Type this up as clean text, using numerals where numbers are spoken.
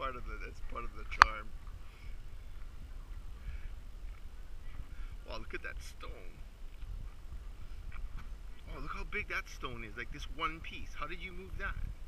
that's part of the charm. Wow, look at that stone. Oh, look how big that stone is, like this one piece. How did you move that?